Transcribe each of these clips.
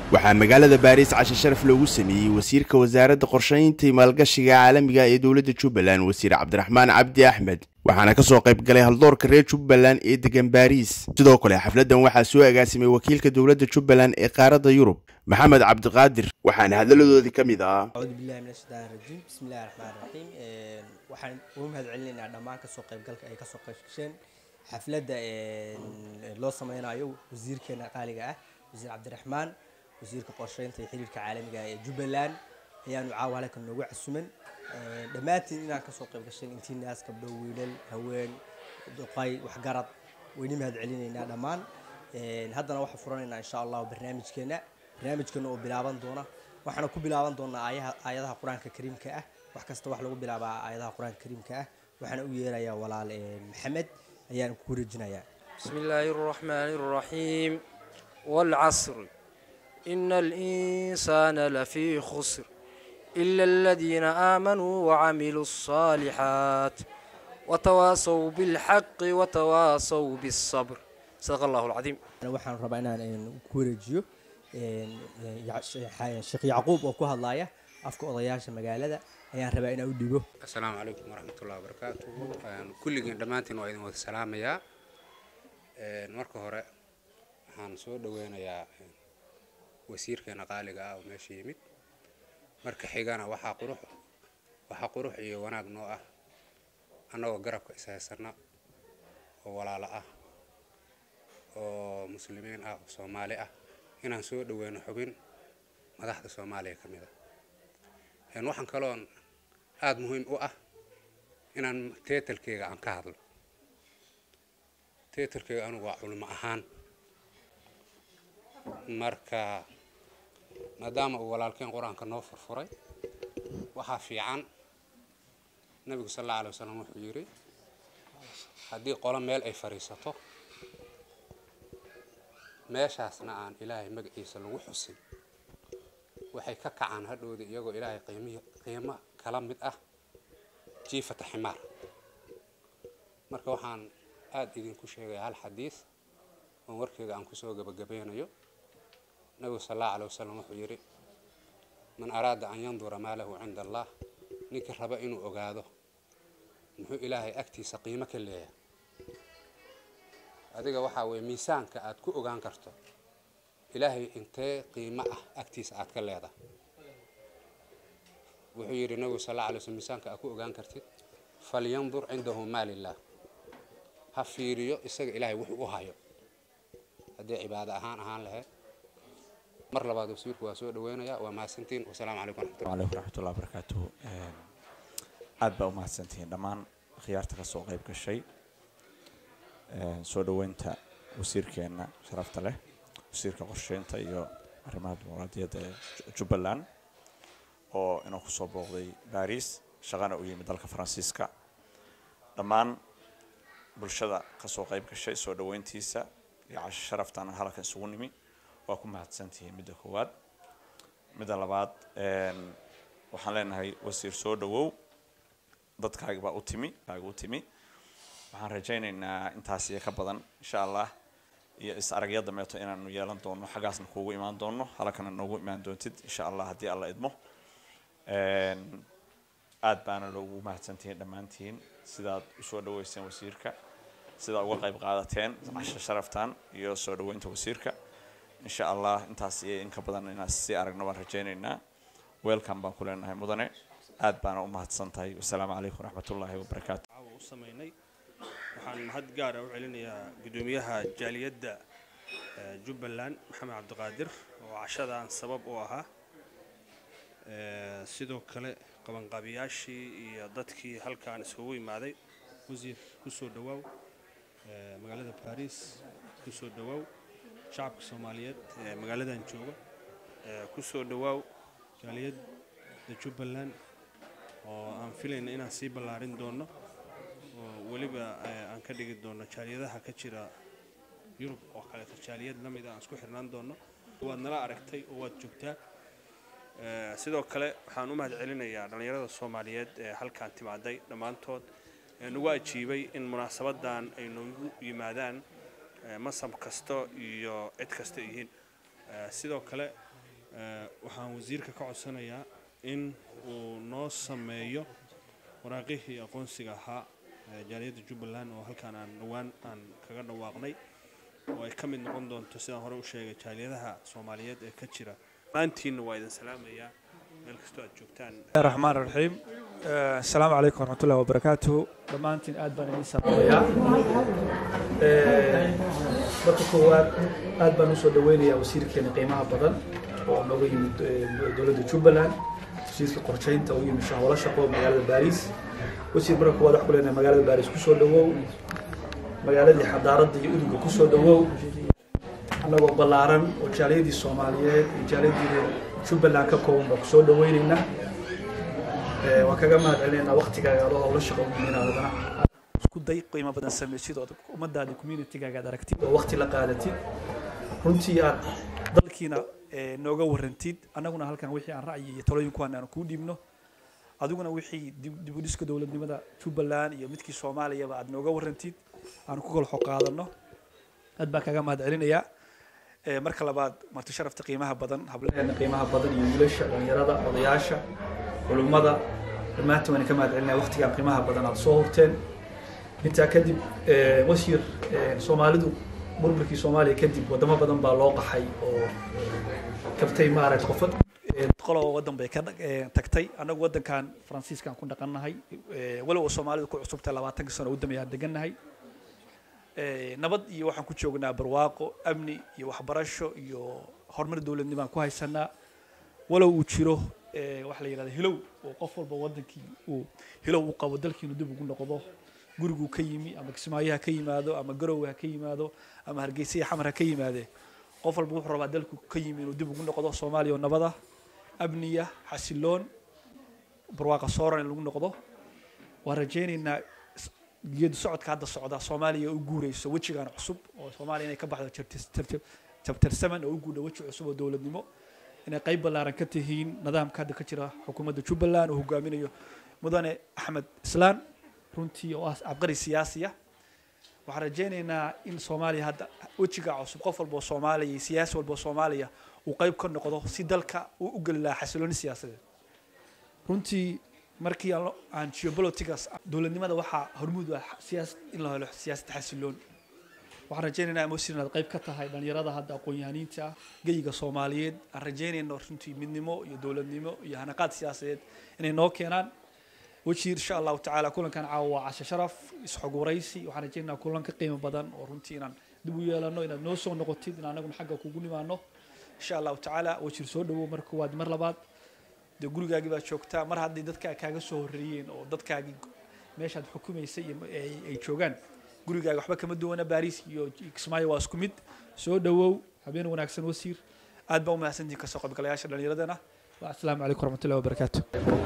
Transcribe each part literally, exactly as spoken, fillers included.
waxaa magaalada Baariis casho sharaf loogu sameeyay wasiirka wasaaradda qorsheynta iyo maalgashiga caalamiga ee dawladda Jubbaland wasiir Cabdiraxmaan Cabdi Axmed waxaana ka soo qayb galay haldoorka reer Jubbaland ee degan Baariis sidoo kale xafladan waxaa soo agaasimay wakiilka dawladda Jubbaland ee qaaradda Yurub Maxamed Cabdi Qaadir waxaana hadaladoodii kamid ah أعوذ بالله من الشيطان الرجيم بسم الله الرحمن الرحيم waxaan ugu mahadcelinaynaa dhammaan ka soo qaybgalka ay ka soo qaybgasheen xafladda loo sameeynayo wasiirkeena qaaliga ah wasiir Cabdiraxmaan wasiirka qorsheynta iyo xiriirka caalamiga ee Jubbaland ayaanu caawale kan noogu casuuman dhammaantiin inaan ka soo qaybgashay intii naas kabdhow wiilal haween duqay wax garad wayni mahadcelinaynaa dhammaan haddana waxa furanaynaa insha Allah barnaamijkeena barnaamijkeena oo bilaaban doona waxaana ku bilaaban doonaa aayadaha quraanka kariimka ah wax kasta wax lagu bilaabaa aayadaha quraanka kariimka ah waxaana u yeerayaa walaal maxamed ayaan ku wareejinayaa bismillaahir rahmaanir rahiim wal asr innal insana lafii khusr illa alladhina aamanu wa 'amilus salihat wa tawaasaw bil haqqi wa tawaasaw bis sabr sadaqallahu al-'azim waxaan rabaa inaan ku wareejiyo Sheekh Yacquub oo ku hadlaya afka odayaasha magaalada ayaan rabaa inaan u dhigo assalaamu alaykum waraxmatullaahi wabarakaatuh kulligiin dhamaantiin waa idin wada salaamayaa marka hore waxaan soo dhaweynayaa wasiirkeena qaaliga ah oo meesha yimid marka xigana waxa qurux waxa qurux iyo wanaag noo ah anagoo garabka isaasana oo walaalo ah oo muslimiin ah oo Soomaali ah inaan soo dhaweyno xubin madaxda Soomaaliya kamid ah een waxaan kaloon aad muhiim u ah inaan teetalkeyga aan ka hadlo teetalkeyga anigu waa culimo ahaan marka maadaama uu walaalkeen quraanka noo furfuray waxa fiican nabiga sallallahu alayhi wasallam wuxuu yiri haddii qolo meel ay fariisato meeshaasna aan ilaahay magaciisa lagu xusin waxay ka kacaan hadhowda iyagoo ilaahay qiimihi qiimo kala mid ah jiifata ximaar marka waxaan aad idinku sheegay hal xadiis oo warkeyga aan ku soo gabagabeynayo nabiga sallallahu alayhi wasallam wuxuu yiri man araada an yandura ma lahu inda Allah ninka raba inuu ogaado muxuu ilaahay agtiisa qiimo ka leeyahay adiga waxa way miisaanka aad ku ogaan karto ilaahay intee qiimo ah agtiisa aad ka leedahay wuxuu yiri nabiga sallallahu alayhi wasallam miisaanka aad ku ogaan kartid falyandur indahu ma lillah ha fiiriyo isaga ilaahay wuxuu u hayo hadii cibaado ahaan ahaan lahayd mar labaad wasiirku waa soo dhaweynaya waa mahadsantiin wassalaamu alaykum waraxmatullaahi wabarakaatuh aad baa u mahadsantiin dhammaan khiyaarta ka soo qayb gashay soo dhaweynta wasiirkeena sharafta leh wasiirka qorsheynta iyo arrimaha dimuqraadiyadda ee Jubbaland oo inuu ku soo booqday Baariis shaqana u yimid dalka Faransiiska dhammaan bulshada ka soo qayb gashay soo dhaweyntiisa iyo casho sharaftan halkan isugu nimi waa ku mahadsantihiin midda koowaad midda labaad een waxaan leenahay wasiir soo dhawow dadkaaga baa u timi kaaga u timi waxaan rajaynaynaa intaas iyo ka badan insha Allah iyo is aragyada meeto inaanu yeelan doono xagaasna kuugu imaan doono halkana noogu imaan doontid insha Allah hadii Allah idmo een aad baana loogu mahadsantihiin dhamaantiin sidaad u soo dhaweyseen wasiirka sida uga qayb qaadateen casho sharaftan iyo soo dhaweynta wasiirka insha Allah intaas iyo in ka badan inaan si aragno waan rajaynaynaa welcome baan ku leenahay mudane aad baana u mahadsantahay wassalaamu alaykum waraxmatullaahi wabarakaatuh waxaan mahad gaar ah u celinayaa gudoomiyaha jaaliyadda Jubbaland Maxamed Cabdi Qaadir oo cashadan sabab u ahaa sidoo kale qaban qabiyaashii iyo dadkii halkaan isugu imaaday wasiir ku soo dhawaaw magaalada Baariis ku soo dhawaaw shacabka Soomaaliyeed ee magaaladan jooga ku soo dhawaaw jaaliyadda Jubbaland oo aan filayna inaan sii ballaarin doono waliba aan ka dhigi doono jaaliyadaha ka jira Yurub oo kale jaaliyad lamid ah aan isku xirnaan doono waad nala aragtay oo waad joogtaa sidoo kale waxaan u mahadcelinayaa dhalinyarada Soomaaliyeed ee halkaan timaaday dhamaantood ee nagu ajiibay in munaasabadan ay noogu yimaadaan masam kasto iyo cid kasta yihiin sidoo kale waxaan wasiirka ka codsanayaa in uu noo sameeyo waraaqihii aqoonsiga ahaa jaaliyadda Jubbaland oo halkaan aan dhawaan aan kaga dhawaaqnay oo ay ka mid noqon doonto sidaan hore u sheegay jaaliyadaha Soomaaliyeed ee ka jira maantiina waa idin salaamayaa meel kastoo aad joogtaan. Bismillahir Rahmaanir Rahiim. Assalaamu calaykum warahmatullahi wabarakaatuh. Dhammaantiin aad baan idin salaamayaa. Marka koowaad aad baan u soo dhaweynayaa wasiirkeena qiimaha badan oo nooga yimid dowladda Jubbaland. wasiirka qorsheynta oo yimid shaqo shaqo magaalada Paris. wasiir marka koowaad wax ku leenahay magaalada Paris ku soo dhawow. magaaladii xadaaradda iyo udugga ku soo dhawow. anagoo ballaaran oo jaaliyadii Soomaaliyeed iyo jaaliyadii Jubbaland ka kooban baa ku soo dhaweynayna. ee waa kaga mahadcelinayna waqtigaaga oo hawlo shaqo muhiimada isku day qiimo badan sameeysid oo ummadaada community-gaaga aad aragtid oo waqti la qaadatid runtii aad dalkiina nooga warantid anaguna halkan wixii aan ra'yi iyo talooyinku aan ku dhiibno adiguna wixii dib u dhiska dawladnimada Jubbaland iyo midkii Soomaaliya aad nooga warantid aan ku kala xoqaadano aad baa kaga mahadcelinayaa ee marka labaad marti sharafta qiimaha badan hablaheena qiimaha badan iyo wiilasha dhalinyarada odayaasha culumada dhammaantood waan ka mahadcelinayaa waqtiga qiimaha badan aad soo horteen inta kadib wasiir Soomaalidu burburkii Soomaaliya kadib wadamo badan baa loo qaxay oo kabtay maarad qofad qolo wadan bay ka tagtay anagu wadankan Faransiiskan ku dhaqanahay walow Soomaalidu ku cusubtay labaatan sano u dambeeyay deganahay ee nabad iyo waxaan ku joognaa barwaaqo amni iyo waxbarasho iyo horumar dawladnimo aan ku haysanaa walow uu jiro ee wax la yiraahdo hilow oo qof walba wadankii uu hilow u qabo dalkiinu dib ugu noqdo gurigu ka yimi ama Kismaayaha ka yimaado ama Garowe ka yimaado ama Hargeysa Xamar ka yimaade qof walba wuxuu rabaa dalku ka yimi inuu dib ugu noqdo Soomaaliya oo nabada abniya xasiloon barwaaqo sooran lagu noqdo waan rajaynaynaa geed socodka hadda socda Soomaaliya u guureyso wajigan cusub oo Soomaaliya inay ka baxdo chapter seven oo u guudho waji cusub oo dawladnimo inay qayb ballaaran ka tihiin nidaamka hadda ka jira xukuumadda Jubbaland oo hogaaminayo mudane Axmed Islaan runtii oo ah abqari siyaasiya waxaan rajaynaynaa in Soomaaliya hadda wajiga cusub qof walba Soomaaliya siyaasi walba Soomaaliya uu qayb ka noqdo si dalka uu u gal xasilooni siyaasadeed runtii markii aan geopolitics dawladnimada waxa hormuud ah siyaasad in la helo siyaasad xasiloon waxaan rajaynaynaa wasiir inaad qayb ka tahay dhalinyarada hadda aqoon-yahaniinta geyga Soomaaliyeed aan rajaynayno runtii midnimo iyo dawladnimo iyo hanaqaad siyaasadeed inay noo keenaan wasiir insha Allah ta'ala kulankan caawa casho sharaf isxoguraysi waxaan rajaynaynaa kulanka qiimo badan oo runtii inaan dib u yeelano inaad noo soo noqotid in anagu xagga kugu nimaano insha Allah ta'ala wasiir soo dhawo marka waad mar labaad de gurigaagi baa joogtaa mar haddii dadka kaaga soo horeeyeen oo dadkaagi meeshaad xukumaysay ay joogaan gurigaaga waxba kama duwana Paris iyo Kismaayo waa isku mid soo dhawow habeen wanaagsan wasiir aad baa u mahadsantihiin ka soo qaybgalayaasha dhalinyaradana wa assalaamu calaykum warahmatullahi wabarakaatuh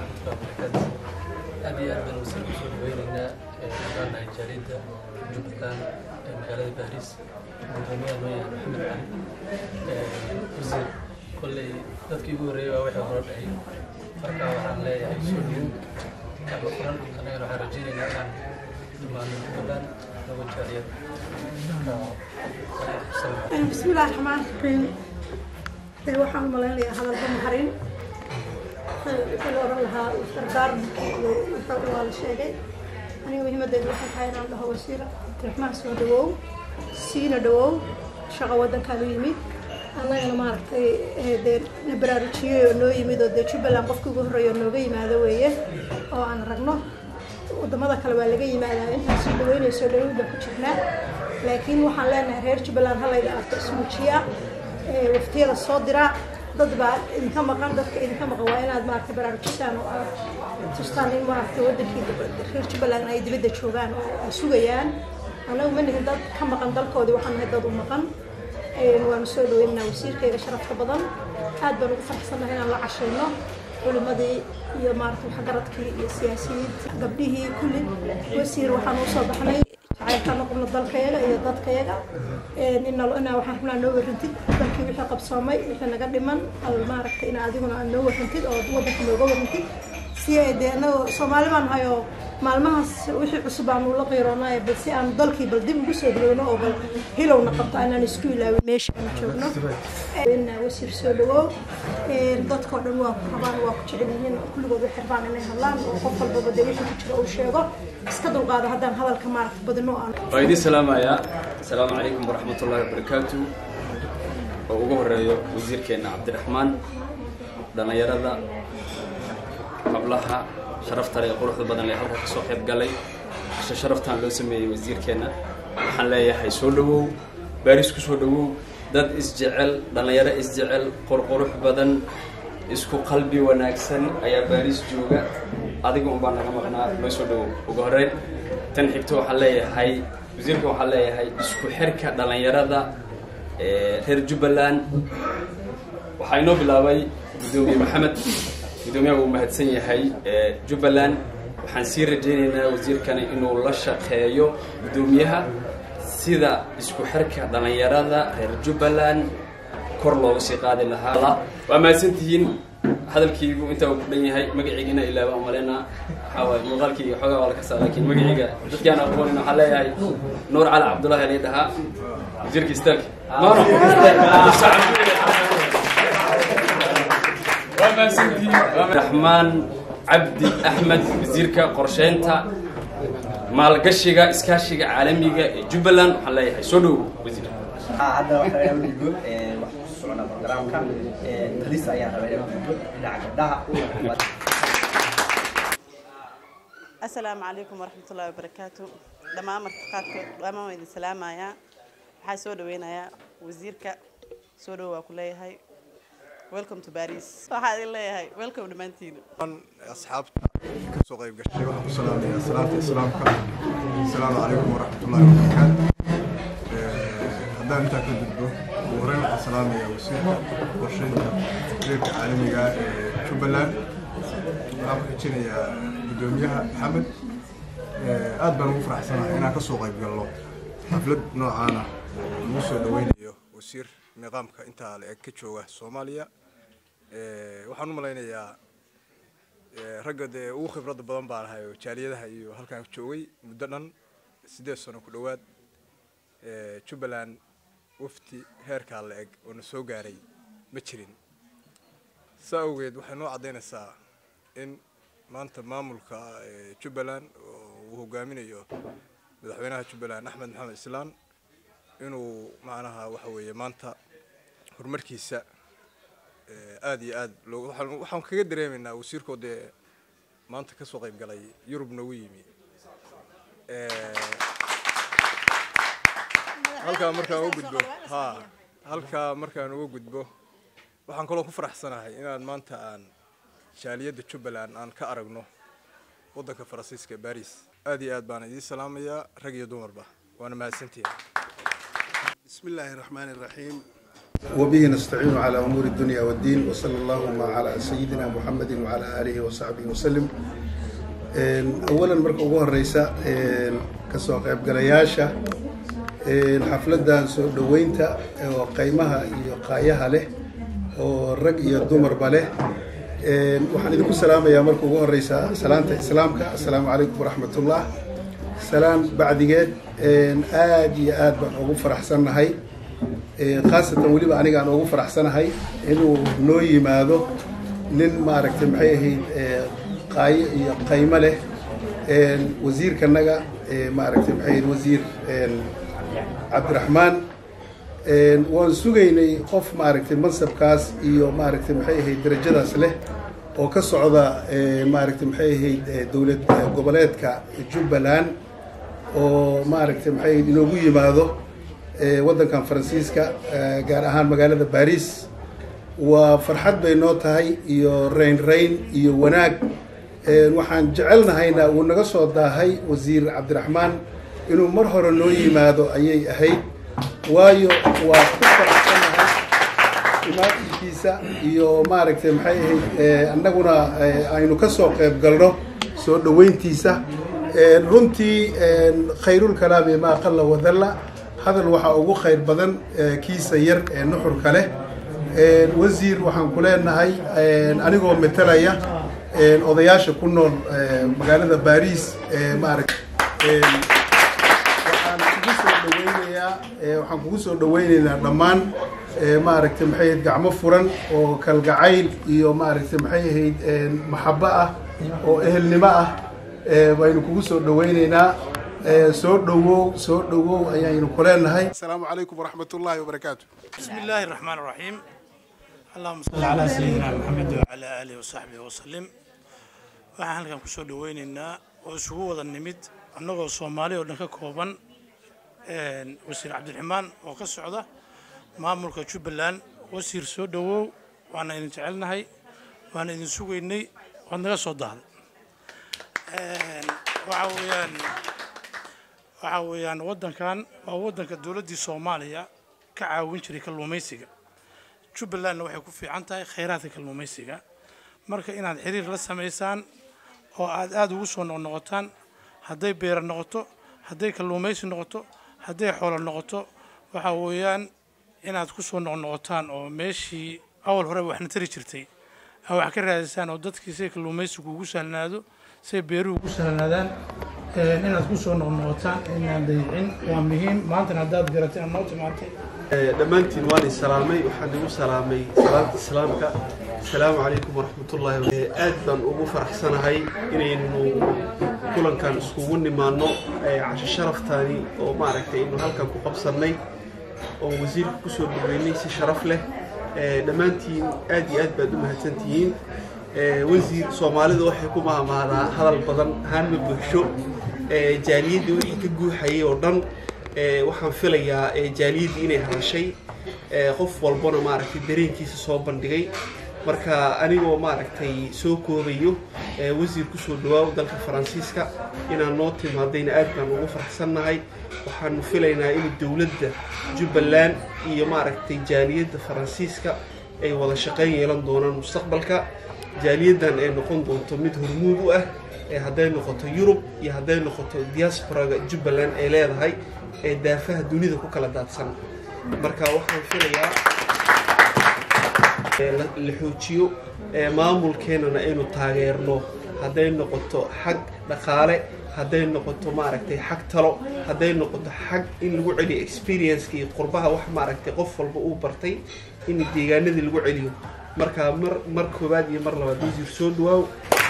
أبي أربعة وسبعين ويننا كان جريدة جبتان مقالة باريس وجميع نويا محمد علي وزير كل تذكي بوري وواحد ربعي فركا وحن لا يسولين كان بقرن أنا راح رجيني كان ما نقبل نقول جريدة بسم الله الرحمن الرحيم وحن ملاني هذا المحرين الأورا لها استردار وحول الشيء أنا مهمة ده واحد حين عنده وسيلة ترحمة سودو سينا دو شغوة كانوا يمي أنا أنا ما أعرف ده نبرارتشي إنه يمي ده ده شو بلان قف كوجه ريو إنه جاي مع ذويه أو أنا رجنا وده ما ذكر ولا جاي مع ذا أنت سودوين يسودو ده كشفنا لكن وحنا هير شو بلان هلا إذا اسمه شيء وفتير الصادرة dad baa idinka maqan dadka idinka maqan waa inaad maartay baraarujisaan oo aad tustaan in maartay wadankii reer Jubbaland ay dibadda joogaan oo ay sugayaan anagu ma nihin dad ka maqan dalkoodii waxaan nahay dad u maqan ee waan soo dhaweynaa wasiirkayga sharafta badan aad baan ugu faraxsanahay inaan la cashayno culimadii iyo maartay waxgaradkii iyo siyaasiyiinta gabdhihii kulli wasiir waxaan u soo baxnay عايشة نقول الضلكية إذا ضلكية إن أنا وحنا نور رنتد ضلكي وحنا قبصامي وحنا قدما المعركة إن عادينا نور رنتد أو ضوء ضلكي نور رنتد si ay deeno Soomaali baan hayo maalmahaas wixii cusub aan u la qeyroonay bal si aan dalkii bal dib ugu soo dhaweyno oo bal hilowna qabto inaan isku ilaawin meesha aan joogno in wasiir soo dhawo ee dadka dhan waa ku rabaan waa ku jecel yihiin kulligood waxay rabaan inay hadlaan oo qof walba wixii ku jira uu sheego iska dulqaado haddaan hadalka maaragtay badano aan وعيد السلام يا السلام عليكم ورحمة الله وبركاته ugu horeeyo wasiirkeena Cabdiraxmaan dhalinyarada qablaha sharafta leh quruxda badan leh halka ka soo qayb galay sharaftan loo sameeyay wasiirkeena waxaan leeyahay soo dhawow baaris ku soo dhawow dad isjecel dhalinyaro isjecel qurqurux badan isku qalbi wanaagsan ayaa baaris jooga adiga un baan naga maqnaa loo soo dhawow ugu horeyn tan xigto waxaan leeyahay wasiirka waxaan leeyahay isku xirka dhalinyarada reer Jubbaland waxaa inoo bilaabay gudoomiye Maxamed gudoomiyaha uu mahadsan yahay Jubbaland waxaan sii rajaynaynaa wasiirkani inuu la shaqeeyo gudoomiyaha sida isku xirka dhalinyarada reer Jubbaland kor loogu sii qaadi lahaa waa mahadsantihiin hadalkiigu inta uu ku dhan yahay magaciigina ilaaba umalena xawaa muuqaalkii xogaa wala ka saa laakiin magaciiga dadkaan aqoonin waxa leeyahay Nuur Cali Cabdullaahi ali dhaha wasiirka istaag maano Rahmaan Cabdi Ahmed wasiirka qorsheynta maalgashiga iskaashiga caalamiga ee Jubbaland waxa leeyahay soo dhaw wasiir hadda waxa ay u dhigo ee wax ku socona barnaamijka ee talisa ayaa rabay inuu dhinaca gabdhaha السلام عليكم ورحمة الله وبركاته لما أمر فقاتك لما وين السلام يا حي سودو وين يا وزيرك سودو وكلية هاي welcome to Paris واحد الله هاي welcome to Mantino أصحاب كسوق يبقى شيء وحب السلام يا سلامة السلامك السلام عليكم ورحمة الله وبركاته هذا أنت كذبه ورين السلام يا وسيم ورشين ذيك عالمي Jubbaland أنا كنتين يا gudoomiyaha Maxamed ee aad baan ugu faraxsanahay inaan ka soo qayb galno xaflad noocan ah oo soo dhaweynayo wasiir nidaamka inta la eg ka jooga Soomaaliya ee waxaan u maleynayaa ee ragga ugu khibrad badan baan ahay oo jaaliyadaha iyo halkaan joogay muddo dhan sideed sano ku dhawaad ee Jubbaland wafti heerka la eg oo na soo gaaray ma jirin saawgeed waxay noo cadeynaysaa in maanta maamulka Jubbaland oo hogaaminayo madaxweynaha Jubbaland Axmed Maxamed Islaan inuu macnaha waxa weeye maanta horumarkiisa aad iyo aad loo waxaan kaga dareemaynaa wasiirkooda maanta ka soo qayb galay Yurub nagu yimi ee halka markaan ugu gudbo ha halka markaan ugu gudbo waxaan kaloo ku faraxsanahay inaan maanta aan jaaliyada Jubbaland aan ka aragno wadanka Faransiiska Paris aad iyo aad baan idin salaamayaa rag iyo dumarba waana mahadsantiin bismillahir rahmanir rahim وبه نستعين على أمور الدنيا والدين وصلى اللهم على سيدنا محمد وعلى آله وصحبه وسلم أولا مركب أبوها الرئيسة كسوق قلياشة الحفلة دان سو دوينتا وقيمها يقايها له والرق يدمر بله waxaan idinku salaamayaa marka ugu horeysa salaanta islaamka assalaamu calaykum waraxmatullah salaan bacdigeed aad iyo aad baan ugu faraxsanahay khaasatan weliba aniga aan ugu faraxsanahay inuu noo yimaado nin maaragtay maxay ahayd qaayo iyo qaymo leh wasiirkanaga maaragtay maxay ahayd wasiir Cabdiraxmaan waan sugaynay qof maaragtay mansabkaas iyo maaragtay maxay ahayd darajadaas leh oo ka socda maaragtay maxay ahayd dawlad goboleedka Jubbaland oo maaragtay maxay ahayd inoogu yimaado wadankan Faransiiska gaar ahaan magaalada Paris waa farxad bay noo tahay iyo rayn rayn iyo wanaag waxaan jecelnahayna uu naga soo daahay wasiir Cabdiraxmaan inuu mar hore noo yimaado ayay ahayd waayo waa ku faraxsanahay imaankiisa iyo maaragtay maxay ahayd annaguna aynu ka soo qayb galno soo dhaweyntiisa runtii khayrul kalaami ma qalla wadalla hadal waxa ugu khayr badan kiisa yar ee nuxurka leh wasiir waxaan ku leenahay anigoo metelaya odayaasha ku nool magaalada Paris maarag waxaan kugu soo dhaweynayaa waxaan kugu soo dhaweynaynaa dhammaan maaragtay maxay ahayd gacmo furan oo kalgacayl iyo maaragtay maxay ahayd maxabbo ah oo ehelnimo ah baynu kugu soo dhaweynaynaa soo dhawow soo dhawow ayaynu ku leenahay. Assalaamu calaykum waraxmatullaahi wabarakaatuh. Bismillaahi raxmaani raxiim. Allahumma salli ala sayyidina Muhammad wa ala alihi wa sahbihi wa sallim. waxaan halkan ku soo dhaweynaynaa oo isugu wada nimid annagoo Soomaali oo dhan ka kooban een wasiir Cabdiraxmaan oo ka socda maamulka Jubbaland. wasiir soo dhawow waana idin jecelnahay waana idin sugaynay waad naga soo daaday een waxa weeyaan waxa weeyaan wadankan waa wadanka dawladda Soomaaliya ka caawin jiray kalluumaysiga. Jubbaland waxay ku fiican tahay kheyraadka kalluumaysiga marka inaad xiriir la sameysaan oo aad aad ugu soo noqnoqotaan hadday beer noqoto hadday kalluumaysi noqoto hadday xoolo noqoto waxa weeyaan inaad ku soo noqnoqotaan oo meeshii awal hore waxna tari jirtay aad wax ka raadisaan oo dadkii si kalluumaysigu ugu sahlanaado si beeruhu ugu sahlanaadaan inaad ku soo noqnoqotaan inaan dayicin waa muhiim maanta haddaad garateen noo timaatay dhammaantiin waan is salaamay waxaan igu salaamay salaanta islaamka assalaamu calaykum waraxmatullaahi aad baan ugu faraxsanahay inaynu kulankan iskugu nimaano casho sharaftaani oo maaragtay inuu halkan ku qabsannay oo wasiirka ku soo dhaweynay si sharaf leh dhammaantiin aad iyo aad baad u mahadsantihiin. wasiir Soomaalidu waxay ku maamaadaa hadal badan haan ma buuxsho jaaliyadda wixii ka guuxayay oo dhan waxaan filayaa jaaliyadda inay hadashay qof walbana maaragtay dareenkiisa soo bandhigay marka anigoo maaragtay soo koobayo wasiir ku soo dhawaaw dalka Faransiiska inaan noo timaadayna aad baan ugu faraxsanahay. waxaanu filaynaa in dawladda Jubbaland iyo maaragtay jaaliyadda Faransiiska ay wada shaqeyn yeelan doonaan mustaqbalka. jaaliyaddan ay noqon doonto mid hormuud u ah hadday noqoto Yurub iyo hadday noqoto diaspora Jubbaland ay leedahay ee daafaha dunida ku kala daadsan. marka waxaan filayaa la xoojiyo maamulkeenana aynu taageerno hadday noqoto xag dhaqaale hadday noqoto maaragtay xag talo hadday noqoto xag in lagu celiyo experience iyo qurbaha wax maaragtay qof walba uu bartay in deegaanadii lagu celiyo. marka mar mar koobaad iyo mar labaad wasiir soo dhawaaw.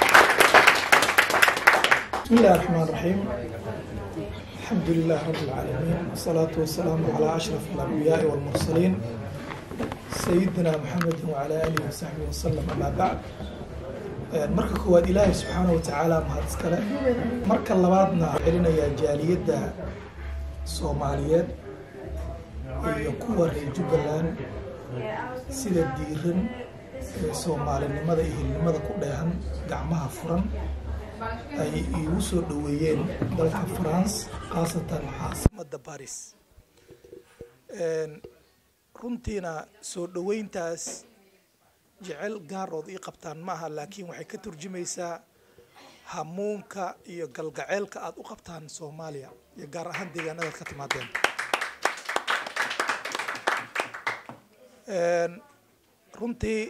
bismillaahi raxmaani raxiim alxamdulilaahi rabbil caalamiin wasalaatu wasalaamu calaa ashrafil anbiyaa'i wal mursaliin sayidina muxamedin wacalaa aalihi wasaxbihi wasallam amaa bacd. marka koowaad ilaahay subxaanahu watacaala mahad iskale marka labaadna celinayaa jaaliyadda Soomaaliyeed iyo kuwa reer Jubbaland sida diiran Soomaalinimada iyo hilnimada ku dheehan gacmaha furan ay igu soo dhaweeyeen dalka France khaasatan caasimadda Paris. runtiina soo dhaweyntaas jecel gaarood ii qabtaan maaha laakiin waxay ka turjumaysaa hamuunka iyo galgaceelka aad u qabtaan Soomaaliya iyo gaar ahaan deegaanada ka timaadeen. runtii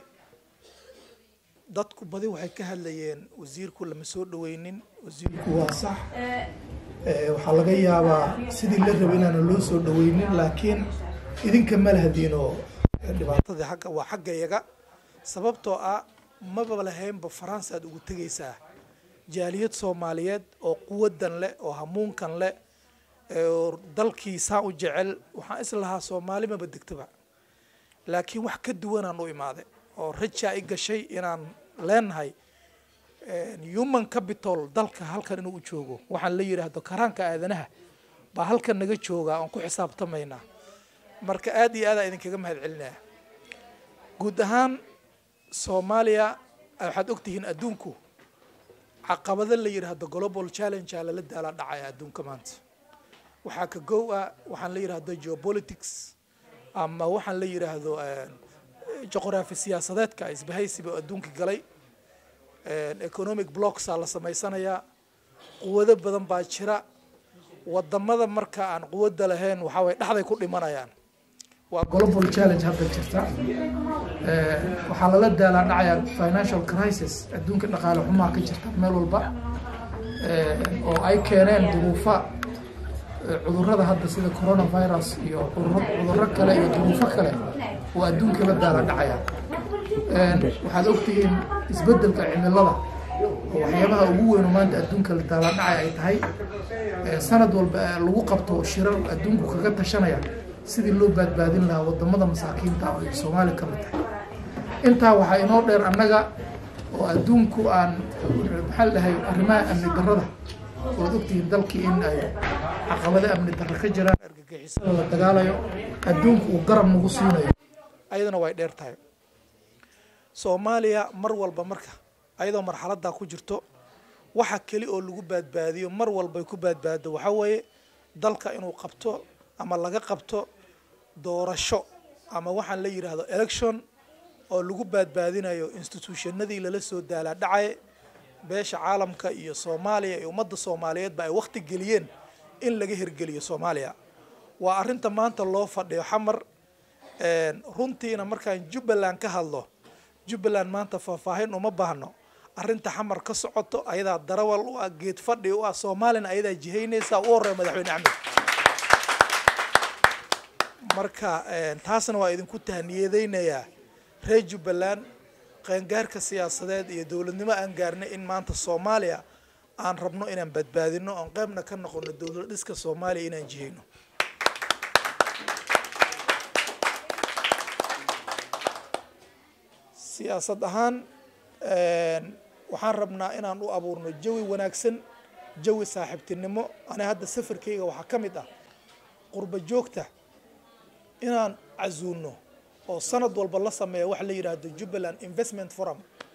dadku badi waxay ka hadlayeen wasiirku lama soo dhaweynin wasiirku waa sax waxaa laga yaabaa sidii la rabay inaan loo soo dhaweynin laakiin idinka ma lahadiino dhibaatadii xagga waa xagga iyaga sababtoo ah maba lahaynba France aad ugu tegaysaa jaaliyad Soomaaliyeed oo quwadan leh oo hamuunkan leh oo dalkiisa u jecel waxaan islahaa Soomaali ma badagtaba laakiin wax ka duwan aan u imaaday oo raja ay gashay inaan leenahay human capital dalka halkan inuu joogo waxaan la yiraahdo karaanka aadanaha ba halkan naga jooga aan ku xisaabtamayna. marka aad iyo aad aan idinkaga mahadcelinaa. guud ahaan Soomaaliya waxaad ogtihiin adduunku caqabado la yiraahdo global challenge ala la daala dhacay adduunka maanta waxaa ka gow ah waxaan la yiraahdo geopolitics ama waxaan la yiraahdo juqraafi siyaasadeedka isbahaysiga adduunka galay economic blocks la sameysanayaa quwado badan baa jira wadamada marka aan quwada lahayn waxa way dhaxday ku dhimanayaan waa global challenge hadda jirta waxaa lala daalaa dhacaya financial crisis adduunka dhaqaale xumaa ka jirta meel walba oo ay keeneen duruufo cudurrada hadda sida coronavirus iyo cudurro kale iyo duruufo kale oo adduunka la daala dhacaya waxaad ogtihiin isbeddelka cimilada oo waxyaabaha ugu weyn oo maanta adduunka la daala dhacaya ay tahay sanad walba lagu qabto shirar adduunku kaga tashanaya sidii loo badbaadin lahaa wadamada masaakiinta oo ay Soomaali ka mid tahay intaa waxaa inoo dheer annaga oo adduunku aan maxaa la dhahay arrimaha amni darrada oo ogtihiin dalkii in ay caqabado amni darro ka jiraan argagixisada la dagaalayo adduunku uu garab nagu siinayo ayadana way dheer tahay Soomaaliya mar walba marka ayadoo marxaladda ku jirto waxa kali oo lagu badbaadiyo mar walba ku badbaado waxa weeye dalka inuu qabto ama laga qabto doorasho ama waxaan la yiraahdo election oo lagu badbaadinayo institutionadii lala soo daala dhacay beesha caalamka iyo Soomaaliya iyo ummadda Soomaaliyeed ba ay waqti geliyeen in laga hirgeliyo Soomaaliya waa arinta maanta loo fadhiyo xamar een runtiina markaan Jubbaland ka hadlo Jubbaland maanta faahfaahin uma baahno arinta xamar ka socoto ayada darawal u ah geed fadhi u ah Soomaaliland ayada jihaynaysa oo hore madaxweyne Axmed marka taasna waa idinku tahniyadeynaya reer Jubbaland qaangaarka siyaasadeed iyo dawladnimo aan gaarnay in maanta Soomaaliya aan rabno inaan badbaadino aan qaybna ka noqono dawlad dhiska Soomaaliya inaan jihayno siyaasad ahaan waxaan rabnaa inaan u abuurno jawi wanaagsan jawi saaxiibtinimo ana hadda safarkayga waxa kamid ah qurba joogta inaan azuuno oo sanad walba la sameeyo wax la yiraahdo Jubbaland Investment Forum